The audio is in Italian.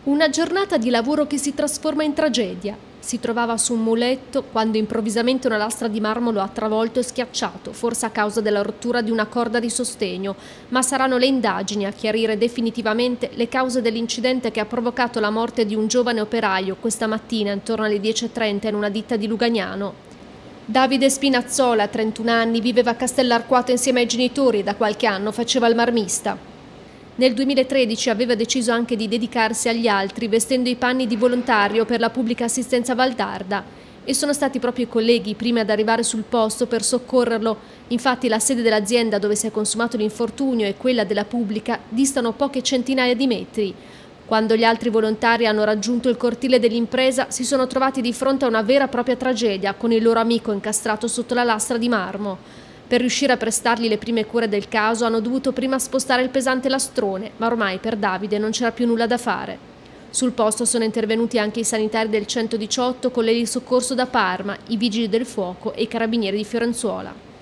Una giornata di lavoro che si trasforma in tragedia. Si trovava su un muletto quando improvvisamente una lastra di marmo lo ha travolto e schiacciato, forse a causa della rottura di una corda di sostegno, ma saranno le indagini a chiarire definitivamente le cause dell'incidente che ha provocato la morte di un giovane operaio questa mattina intorno alle 10:30 in una ditta di Lugagnano. Davide Spinazzola, 31 anni, viveva a Castellarquato insieme ai genitori e da qualche anno faceva il marmista. Nel 2013 aveva deciso anche di dedicarsi agli altri, vestendo i panni di volontario per la pubblica assistenza Valdarda. E sono stati proprio i colleghi i primi ad arrivare sul posto per soccorrerlo. Infatti la sede dell'azienda dove si è consumato l'infortunio e quella della pubblica distano poche centinaia di metri. Quando gli altri volontari hanno raggiunto il cortile dell'impresa, si sono trovati di fronte a una vera e propria tragedia, con il loro amico incastrato sotto la lastra di marmo. Per riuscire a prestargli le prime cure del caso hanno dovuto prima spostare il pesante lastrone, ma ormai per Davide non c'era più nulla da fare. Sul posto sono intervenuti anche i sanitari del 118 con l'elisoccorso da Parma, i vigili del fuoco e i carabinieri di Fiorenzuola.